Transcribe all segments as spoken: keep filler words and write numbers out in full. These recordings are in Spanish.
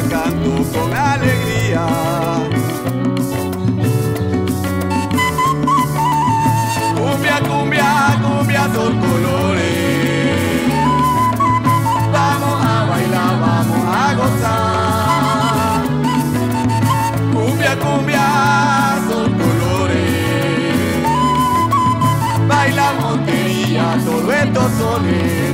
canto con alegría. Cumbia, cumbia, cumbia son colores. Vamos a bailar, vamos a gozar. Cumbia, cumbia son colores. Bailamos quería todos estos soles.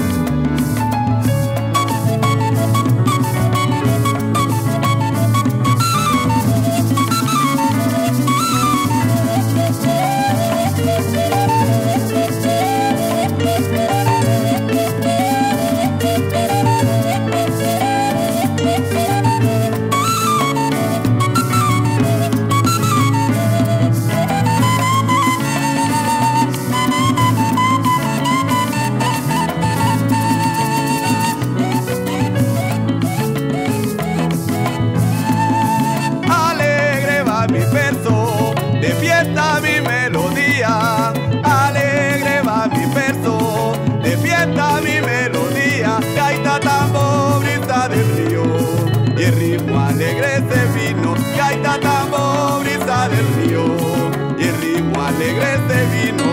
Mi verso, de fiesta mi melodía, alegre va mi verso, de fiesta mi melodía, gaita, tambor, brisa del río, y el ritmo alegre se vino, gaita, tambor, brisa del río, y el ritmo alegre se vino.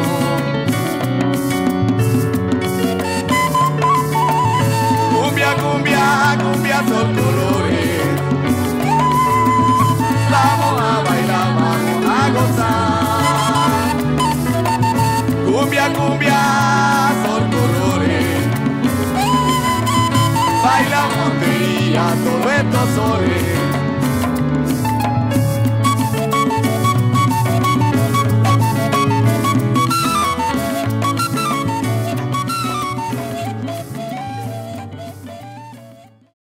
Cumbia, cumbia, cumbia son colores. Vamos a bailar, vamos a gozar. Cumbia, cumbia, son colores. Bailamos quería todos estos soles.